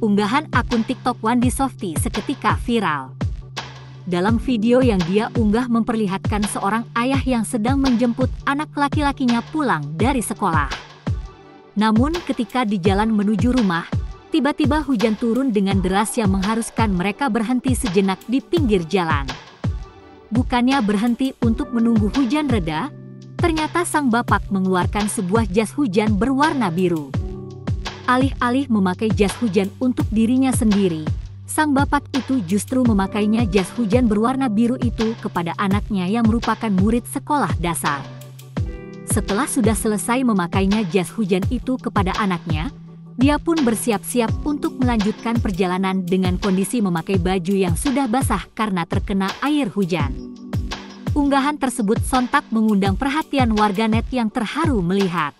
Unggahan akun TikTok Wandi Softy seketika viral. Dalam video yang dia unggah memperlihatkan seorang ayah yang sedang menjemput anak laki-lakinya pulang dari sekolah. Namun ketika di jalan menuju rumah, tiba-tiba hujan turun dengan deras yang mengharuskan mereka berhenti sejenak di pinggir jalan. Bukannya berhenti untuk menunggu hujan reda, ternyata sang bapak mengeluarkan sebuah jas hujan berwarna biru. Alih-alih memakai jas hujan untuk dirinya sendiri, sang bapak itu justru memakainya jas hujan berwarna biru itu kepada anaknya yang merupakan murid sekolah dasar. Setelah sudah selesai memakainya jas hujan itu kepada anaknya, dia pun bersiap-siap untuk melanjutkan perjalanan dengan kondisi memakai baju yang sudah basah karena terkena air hujan. Unggahan tersebut sontak mengundang perhatian warganet yang terharu melihat.